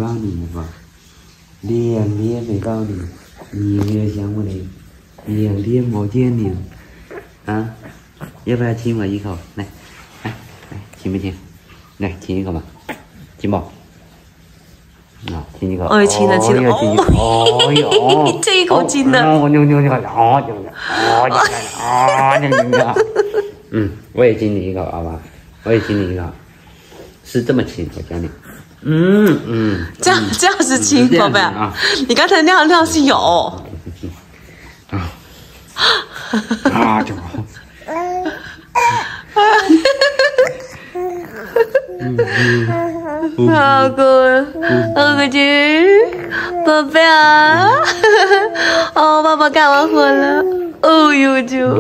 抱你没抱，2天没抱你，你有没有想我嘞？2天没见你啊？要不要亲我一口？来，亲不亲？来亲一口吧，亲不？啊，亲一口。 哎，亲了，亲了。 哦哟， 这一口亲的。 我也亲你一口，好吧？我也亲你一口，是这么亲，我教你。 这样是亲，宝贝。你刚才那样是咬。 就好。 好哥，好哥姐，宝贝啊！哦，爸爸干完活了。哦呦就。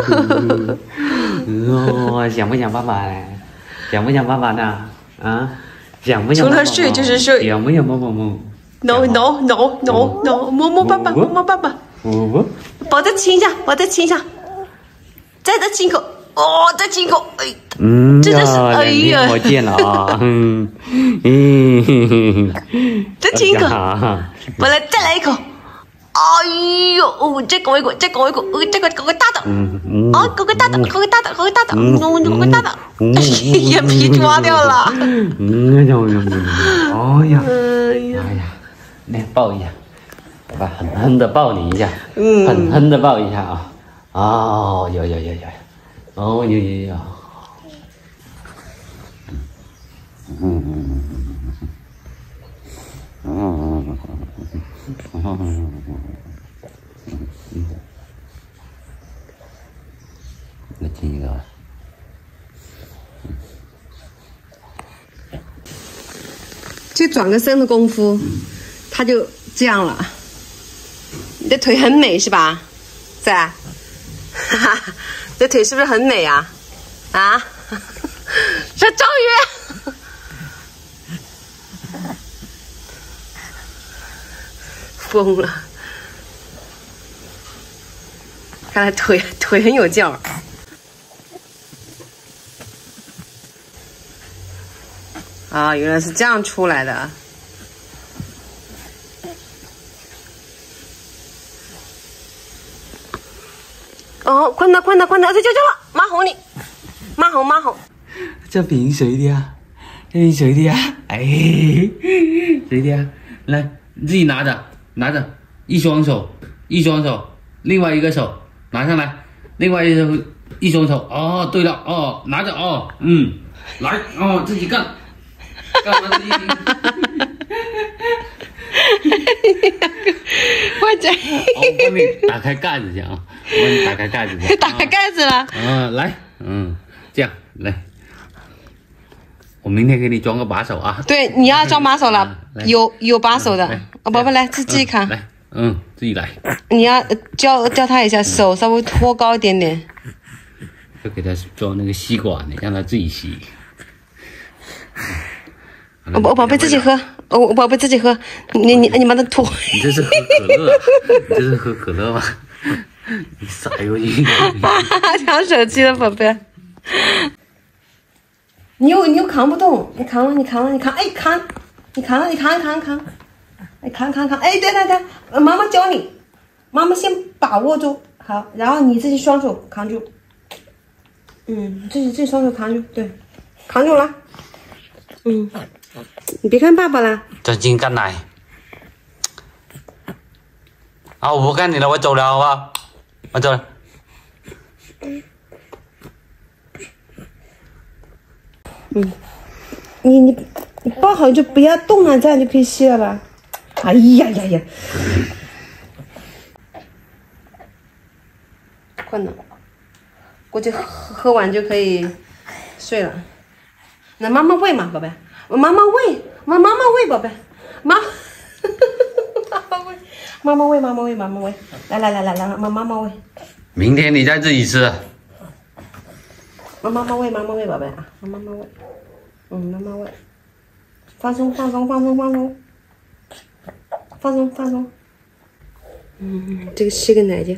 想不想爸爸嘞？想不想爸爸呢？啊？想不想？ 除了睡就是睡。 想不想摸摸摸 ？No， 摸摸爸爸，摸摸爸爸。我再亲一下，再亲一口。哦，再亲一口，哎，这就是哎呀， 我见了啊， 再亲一口，我来再来一口，哎呦，再搞一口，这个大的，啊，搞个大的，眼皮抓掉了， 哎呀，来抱一下，爸爸狠狠的抱你一下，狠狠的抱一下啊，哦，有。哦哟，来亲一个。 就转个身的功夫，他就这样了。你的腿很美是吧，在？哈哈。这腿是不是很美啊？啊，这章鱼疯了，看来腿很有劲儿。啊，原来是这样出来的。哦，困了，这就了，马哄你，马哄。 这瓶谁的呀？哎，谁的呀？来，你自己拿着，一双手，另外一个手拿上来，另外一双手。哦，对了，哦，拿着，哦，来，哦，自己干完自己。 快点！ 我帮你打开盖子去啊！打开盖子了。 来，这样来，我明天给你装个把手啊。 对，你要装把手了，有把手的。宝贝来，自己扛。 来，自己来。 你要教他一下，手稍微托高一点点。 要给他装那个吸管的，让他自己吸。 我宝贝自己喝，我宝贝自己喝，你把它吐。 你这是喝可乐？你这是喝可乐吗？你撒过去。 抢手机了，宝贝。你又扛不动，你扛了，哎扛，你扛了，哎扛，哎对，妈妈教你，妈妈先把握住，好，然后你自己双手扛住，自己双手扛住，对，扛住了，你别看爸爸了， 专心干奶。啊，我不干你了，我走了，好不好？我走了。 你抱好就不要动了，这样就可以吸了吧？哎呀，困了，估计喝完就可以睡了。那妈妈喂嘛，宝贝，妈妈喂，宝贝，妈妈喂，来，妈妈喂。 明天你再自己吃。 妈妈喂，宝贝啊，妈妈喂，妈妈喂，放松，这个吃个奶就，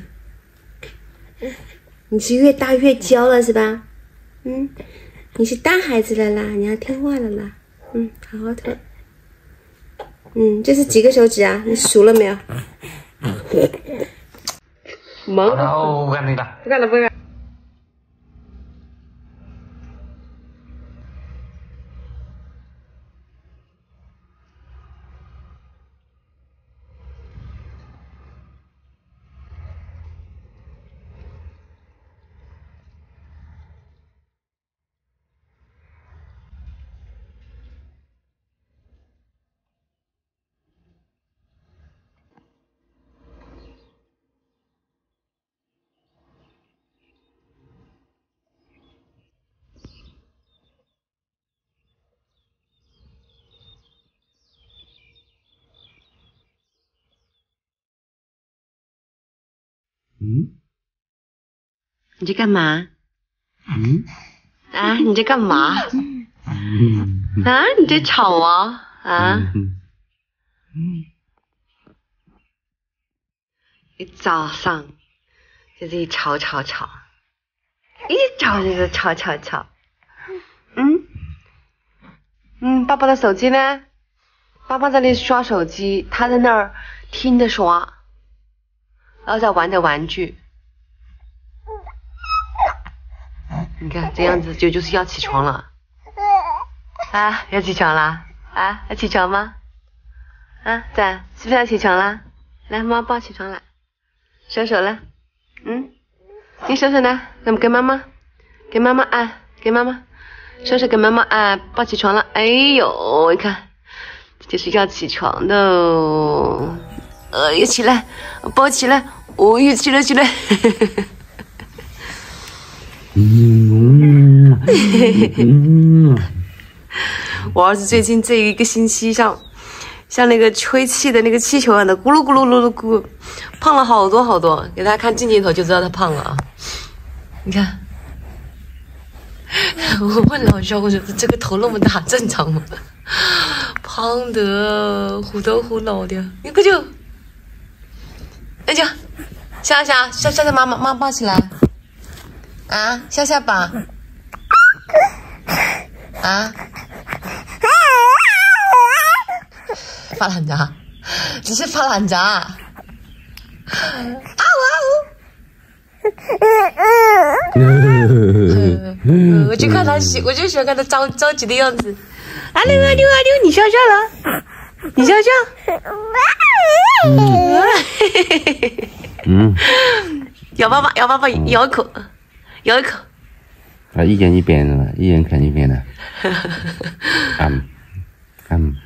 你是越大越娇了是吧？你是大孩子了啦，你要听话了啦，好好吞。 这是几个手指啊？你数了没有？忙。 我干那个。 不干了，不干了。你在干嘛？啊，你在干嘛？啊，你在吵啊？啊？一早上就自己吵，一早就是吵。爸爸的手机呢？爸爸在那里刷手机，他在那儿听着刷，然后在玩着玩具。你看这样子就是要起床了。啊，要起床了？啊，要起床吗？啊，赞，是不是要起床了？来，妈妈抱起床来，手手来，你手手来，那么给妈妈按，给妈妈，手手给妈妈按，抱起床了。哎呦，你看，这就是要起床的哦。又起来，抱起来，哦，又起来。我儿子最近这一个星期像那个吹气的那个气球一样的咕噜咕噜，胖了好多。给大家看近镜头就知道他胖了啊！你看，我问老肖，我说这个头那么大正常吗？胖的虎头虎脑的，你快就，那就下妈妈抱起来。啊，下吧。啊，发懒渣，只是发懒渣。啊呜！我就看他我就喜欢看他着急的样子。啊溜，你笑了，你笑。咬爸爸，咬一口。 啊，一人一边的，一人啃一边的。